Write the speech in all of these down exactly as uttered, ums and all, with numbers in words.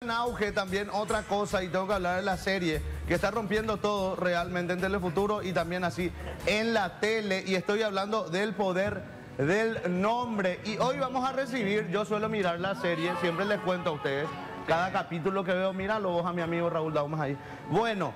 En auge también otra cosa, y tengo que hablar de la serie que está rompiendo todo realmente en Telefuturo y también así en la tele, y estoy hablando del poder del nombre. Y hoy vamos a recibir, yo suelo mirar la serie, siempre les cuento a ustedes, cada capítulo que veo, míralo vos a mi amigo Raúl Daumas ahí. Bueno,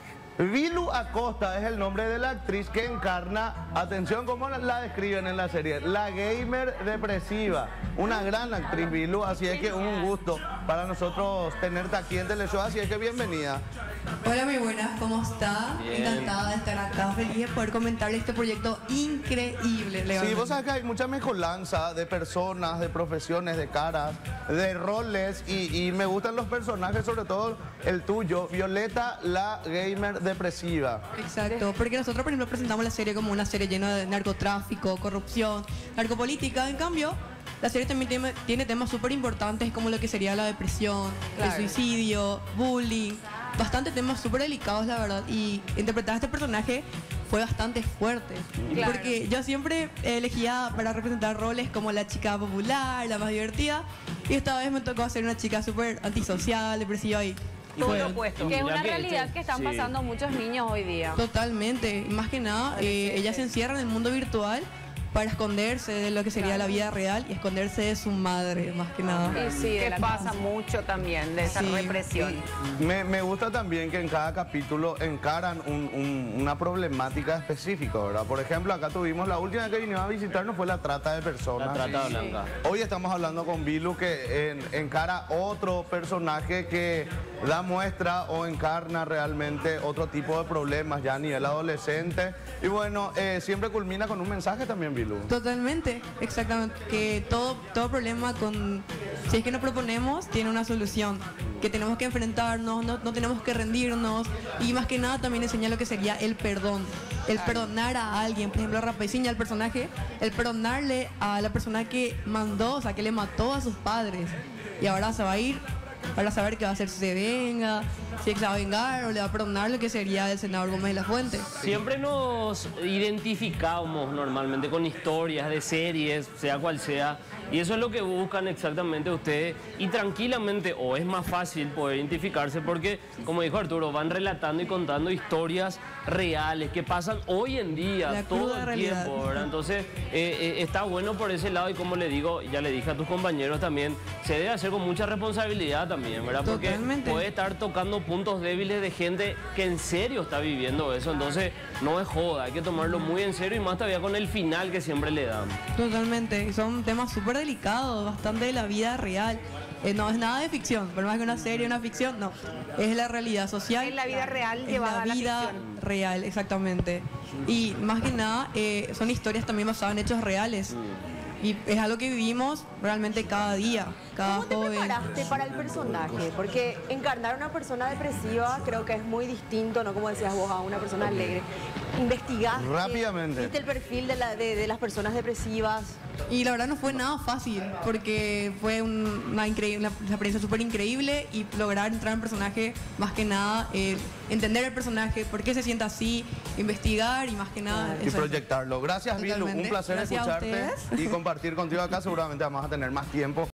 Vilu Acosta es el nombre de la actriz que encarna, atención cómo la describen en la serie, la gamer depresiva. Una gran actriz, Vilu, así es que un gusto para nosotros tenerte aquí en Teleshow, así es que bienvenida. Hola, muy buenas, ¿cómo está? Bien. Encantada de estar acá, feliz de poder comentarle este proyecto increíble, Leo. Sí, vos sabés que hay mucha mezcolanza de personas, de profesiones, de caras, de roles, y, y me gustan los personajes, sobre todo el tuyo, Violeta, la gamer depresiva. Exacto, porque nosotros, por ejemplo, presentamos la serie como una serie llena de narcotráfico, corrupción, narcopolítica. En cambio, la serie también tiene, tiene temas súper importantes como lo que sería la depresión, Claro. el suicidio, bullying, bastante temas súper delicados, la verdad. Y interpretar a este personaje fue bastante fuerte. Claro. Porque yo siempre elegía para representar roles como la chica popular, la más divertida. Y esta vez me tocó hacer una chica súper antisocial, depresiva y... y Todo fue- lo opuesto. Que Que es es una una realidad que están sí. pasando muchos niños hoy día. Totalmente, más que nada, eh, ella se encierra en el mundo virtual para esconderse de lo que sería la vida real y esconderse de su madre, más que nada. Y sí, de que la pasa casa. mucho también de esa Sí. represión. Me, me gusta también que en cada capítulo encaran un- un- una problemática específica, ¿verdad? Por ejemplo, acá tuvimos la última que vinimos a visitarnos fue la trata de personas. La trata blanca. Hoy estamos hablando con Vilu, que en- encara otro personaje que da muestra o encarna realmente otro tipo de problemas ya a nivel adolescente. Y bueno, eh, siempre culmina con un mensaje también, Vilu. Totalmente, exactamente, que todo, todo problema con, si es que nos proponemos, tiene una solución, que tenemos que enfrentarnos, no, no tenemos que rendirnos, y más que nada también enseña lo que sería el perdón, el perdonar a alguien, por ejemplo, Rapeciña, el personaje, el perdonarle a la persona que mandó, o sea, que le mató a sus padres, y ahora se va a ir para saber qué va a hacer si se venga, si se va a vengar o le va a perdonar lo que sería el senador Gómez de la Fuente. Siempre nos identificamos normalmente con historias de series, sea cual sea, y eso es lo que buscan exactamente ustedes, y tranquilamente, o es más fácil poder identificarse porque, como dijo Arturo, van relatando y contando historias reales que pasan hoy en día, La todo cruda el realidad. tiempo, ¿verdad? Entonces, eh, eh, está bueno por ese lado, y como le digo, ya le dije a tus compañeros también, se debe hacer con mucha responsabilidad también, ¿verdad? Porque Totalmente. puede estar tocando puntos débiles de gente que en serio está viviendo eso, entonces no es joda, hay que tomarlo muy en serio, y más todavía con el final que siempre le dan. Totalmente, y son temas súper delicados, bastante de la vida real. Eh, no es nada de ficción, por más que una serie, una ficción, no. Es la realidad social. Es la vida real es llevada la a la vida ficción. real, exactamente. Y más que nada, eh, son historias también basadas en hechos reales. Y es algo que vivimos realmente cada día, cada ¿Cómo te joven. preparaste para el personaje? Porque encarnar a una persona depresiva creo que es muy distinto, ¿no? Como decías vos, a una persona alegre. ¿Investigaste? Rápidamente. ¿Viste el perfil de, la- de- de las personas depresivas? Y la verdad no fue nada fácil, porque fue un- una, increíble, una experiencia súper increíble, y lograr entrar en personaje, más que nada, eh, entender el personaje, por qué se siente así, investigar y más que nada... Y eso. proyectarlo. Gracias, Vilu. Un Totalmente. placer Gracias a escucharte ustedes. y compartir contigo acá. Seguramente vamos a tener más tiempo.